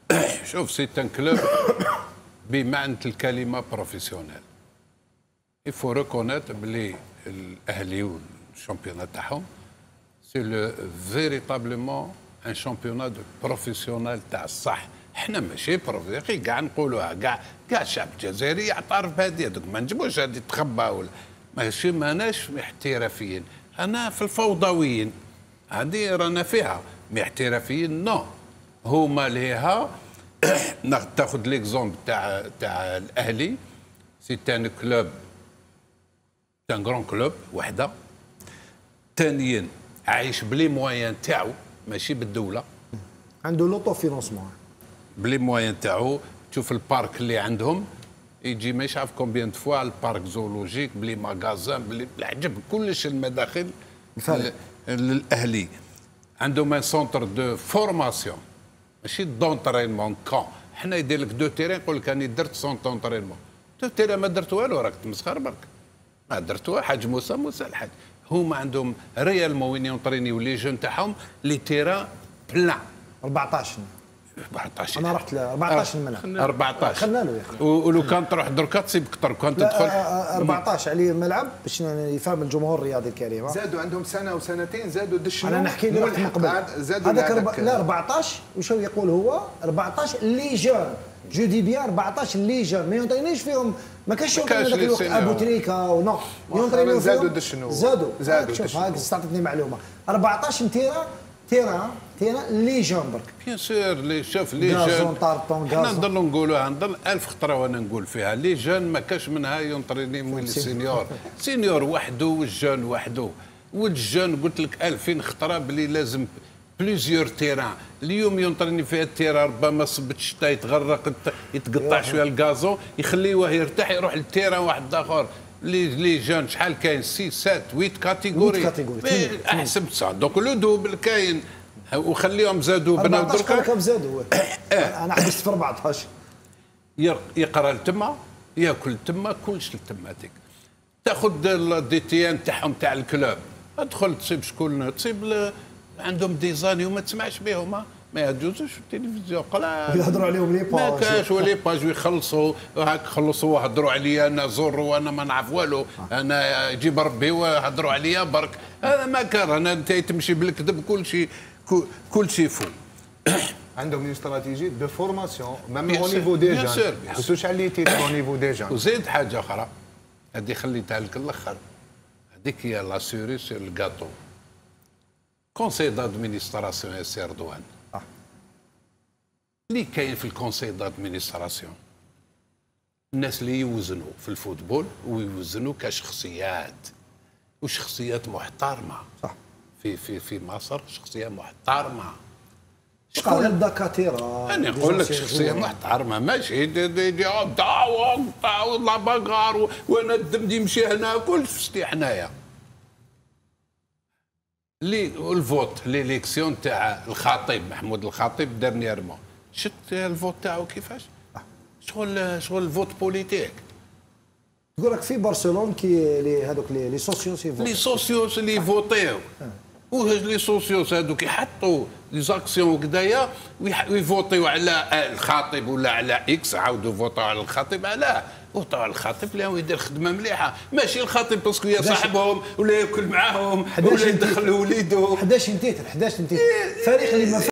شوف سي ان كلوب بمعنى الكلمه بروفيسيونيل. يفو ريكونيت بلي الاهلي والشامبيونات تاعهم سي لو فيريتابلمون ان شامبيونات دو بروفيسيونيل تاع الصح. احنا ماشي بروفيسيونيل كاع نقولوها، كاع الشعب الجزائري يعترف بهذه، دوك ما نجموش هذه تخبى ولا ماشي. ماناش احترافيين، انا في الفوضويين هذه رانا فيها، مي احترافيين نو. هما ليها تاخذ ليكزومبل تاع الاهلي، سي ان كلوب، ان كرون كلوب وحده. ثانيا عايش بلي موان تاعو ماشي بالدوله، عنده لوطو فينونسمون بلي موان تاعو. تشوف البارك اللي عندهم يجي ما يعرف كومبيان دو فوا، البارك زولوجيك بلي ماغازان بلي بالعجب كلش المداخل للاهلي. عندهم ان سونتر دو فورماسيون ماشي دونترينمون كون. حنا يدير لك دو تيرين يقول لك راني درت سون دونترينمون، دو تيرين ما درت والو، راك تمسخر برك ما درتوها. حاج موسى الحاج هما عندهم ريالمون وين يونطرينيو لي جون تاعهم لي تيران بلان. 14 انا رحت ل 14 الملعب 14 خلنا له يا اخي. ولو كان تروح دركا تصيب اكثر كان تدخل 14 عليه الملعب باش يفهم الجمهور الرياضي الكريم. زادوا عندهم سنه وسنتين، زادوا دشنوا. انا نحكي لك من قبل زادوا هذاك لا 14 وشو يقول هو 14 لي جون، جو دي بيان 14 لي جون ما ينطينيش فيهم، ما كانش ينطيني هذاك الوقت ابو تريكا ونو ينطيني زادوا دشنوا زادوا شوف هاك استعطتني معلومه 14 تيران لي جون برك. بيان سور لي شوف لي جون حنا نضلوا نقولوها، نضل 1000 خطره وانا نقول فيها لي جون ما كاش منها يونطريني مويل السينيور. سينيور وحده والجون وحده. والجون قلت لك 2000 خطره بلي لازم بليزيور تيران. اليوم يونطريني فيها التيران ربما صبت الشتاء يتغرق يتقطع شويه الغازون يخليوه يرتاح يروح للتيران واحد اخر. لي جون شحال كاين 6 7 8 كاتيجوري احسن 9 دوك لو دوبل كاين وخليهم زادوا بناو دركا 14 كم زادوا. انا حبست في 14 يقرا لتما ياكل تما كلش لتماتيك. تاخذ دي تي ان تاعهم تاع الكلوب ادخل تصيب شكون تصيب عندهم ديزاني وما تسمعش بهم، ما يجوزوش في التلفزيون قلال يهضروا عليهم لي باج ما كاش ولي باج ويخلصوا هاك خلصوا هضروا عليا انا زور وانا ما نعرف والو انا جيب ربي وهضروا عليا برك. هذا ما كان انا انت تمشي بالكذب كل شيء فو. عندهم اون استراتيجي دو فورماسيون ميم او نيفو دي جون خصوش على تيتر او نيفو دي جون. وزيد حاجه اخرى هذه خليتها لك الاخر، هذيك هي لا سوري سور الكاطو. كونسي دادمينستراسيون يا سي رضوان اللي كاين في الكونسي دادمينستراسيون الناس اللي يوزنوا في الفوتبول ويوزنوا كشخصيات وشخصيات محترمه. صح. في مصر شخصيه محترمه. شكون الدكاتره؟ انا نقول لك شخصيه محترمه ماشي دعوه لا باغار وانا الدم يمشي هنا كلش شتي حنايا. الفوت ليليكسيون تاع الخطيب محمود الخطيب ديرنييرمون شفت الفوت تاعو كيفاش؟ شغل الفوت بوليتيك. تقول لك في برشلونه كي هذوك لي سوسيوس لي سوسيوس اللي فوتيو لي سوسيوس هذوك يحطوا لي زاكسيون وكدايا ويفوتيو على الخطيب ولا على اكس، عاودوا فوتوا على الخطيب. علاه فوتوا على الخطيب لانه يدير خدمه مليحه، ماشي الخطيب باسكو يا صاحبهم ولا ياكل معاهم ولا يدخل وليدو. 11 تيتر فريق اللي ما